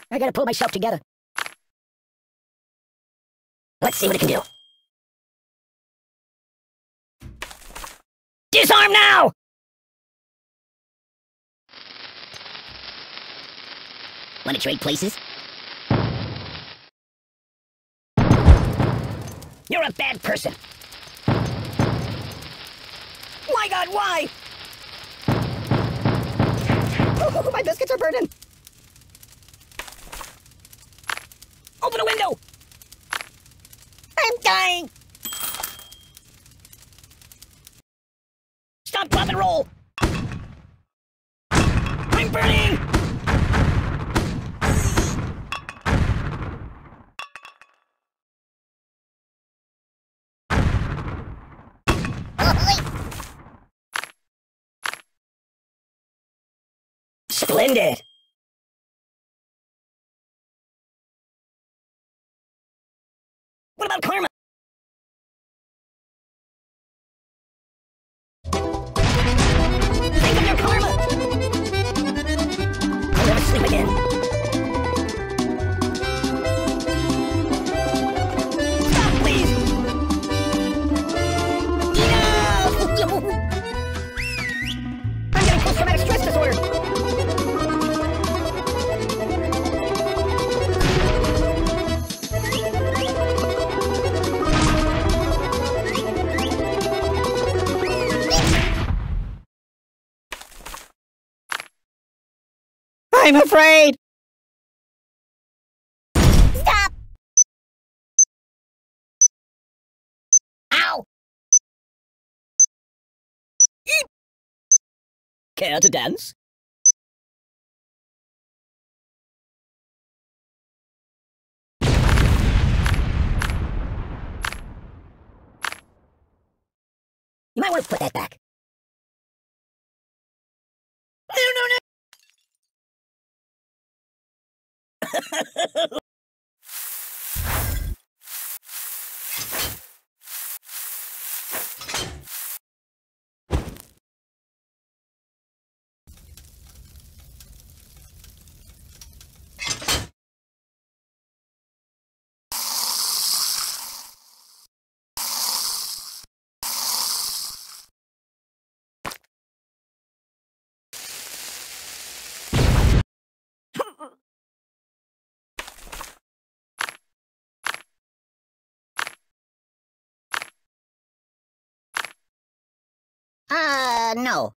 I gotta pull myself together. Let's see what it can do. Disarm now! Wanna trade places? You're a bad person. My God, why? Oh, my biscuits are burning. Open a window! I'm dying! Stop, drop, and roll! I'm burning! Splendid! What about karma? Think of your karma! I'll never sleep again. Stop, please! Enough! I'm getting post-traumatic stress disorder! I'm afraid! Stop! Ow! Care to dance? You might want to put that back. No! No.